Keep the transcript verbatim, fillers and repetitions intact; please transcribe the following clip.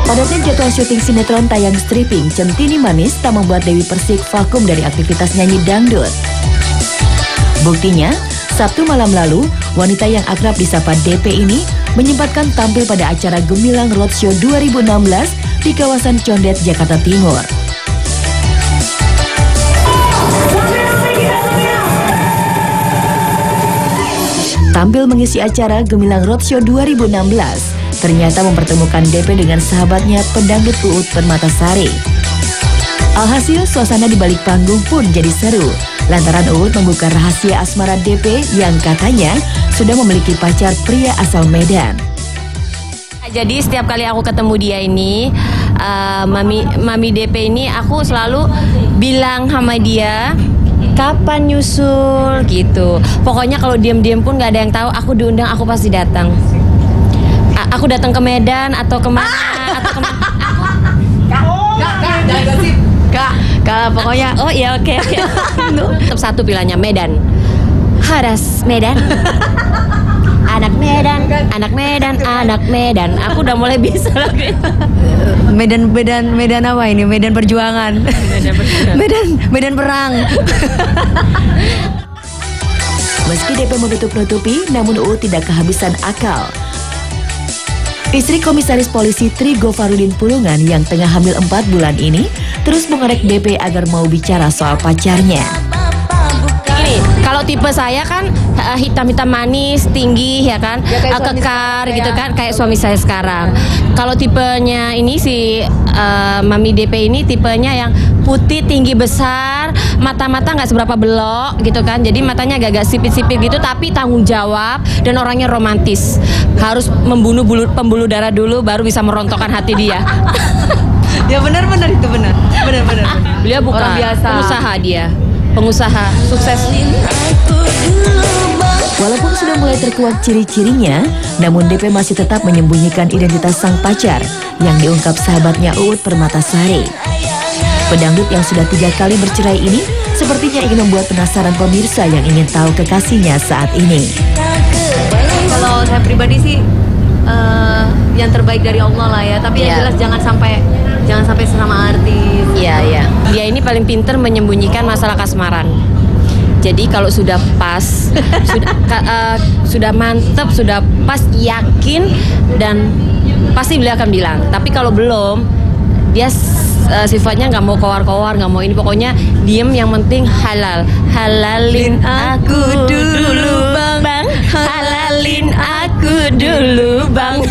Padatnya jadwal syuting sinetron tayang stripping Centini Manis tak membuat Dewi Persik vakum dari aktivitas nyanyi dangdut. Buktinya, Sabtu malam lalu, wanita yang akrab disapa D P ini menyempatkan tampil pada acara Gemilang Roadshow dua ribu enam belas di kawasan Condet, Jakarta Timur. Tampil mengisi acara Gemilang Roadshow dua ribu enam belas, ternyata mempertemukan D P dengan sahabatnya pedangdut Uut Permatasari. Alhasil, suasana di balik panggung pun jadi seru, lantaran Uut membuka rahasia asmara D P yang katanya sudah memiliki pacar pria asal Medan. Jadi setiap kali aku ketemu dia ini, uh, mami mami D P ini, aku selalu bilang sama dia, kapan nyusul gitu. Pokoknya kalau diam-diam pun nggak ada yang tahu, aku diundang aku pasti datang. A aku datang ke Medan atau kemana ah! atau kemana. Kak, kak, jangan gosip. Kak, kak, pokoknya. Oh iya, oke okay, oke. Okay. Tetap satu pilihannya Medan. Haras Medan. Anak Medan, anak Medan, anak Medan. Aku udah mulai bisa lagi. Medan, Medan, Medan apa ini? Medan perjuangan. Medan, Medan perang. Meski D P menutup-nutupi, namun Uut tidak kehabisan akal. Istri Komisaris Polisi Tri Gofarudin Pulungan yang tengah hamil empat bulan ini terus mengerek D P agar mau bicara soal pacarnya. Gini, kalau tipe saya kan uh, hitam-hitam manis, tinggi ya kan, ya, uh, kekar gitu kan, kayak suami saya sekarang. Kalau tipenya ini si uh, Mami D P ini tipenya yang putih, tinggi, besar, mata-mata nggak seberapa belok gitu kan. Jadi matanya agak-agak sipit-sipit gitu, tapi tanggung jawab dan orangnya romantis. Harus membunuh bulu, pembuluh darah dulu baru bisa merontokkan hati dia. Ya benar-benar itu benar. Benar-benar. Beliau bukan orang biasa. Pengusaha dia. Pengusaha sukses. Walaupun sudah mulai terkuak ciri-cirinya, namun D P masih tetap menyembunyikan identitas sang pacar yang diungkap sahabatnya Uut Permatasari. Pedangdut yang sudah tiga kali bercerai ini sepertinya ingin membuat penasaran pemirsa yang ingin tahu kekasihnya saat ini. Kalau saya pribadi sih uh, yang terbaik dari Allah lah ya, tapi yang ya. jelas jangan sampai jangan sampai sama artis. Iya iya. Dia ini paling pinter menyembunyikan masalah kasmaran. Jadi kalau sudah pas, sudah uh, sudah mantep, sudah pas, yakin dan pasti beliau akan bilang. Tapi kalau belum, dia uh, sifatnya nggak mau kowar-kowar, nggak mau ini, pokoknya diem, yang penting halal. Halalin aku dulu bang, bang. Halalin aku dulu bang.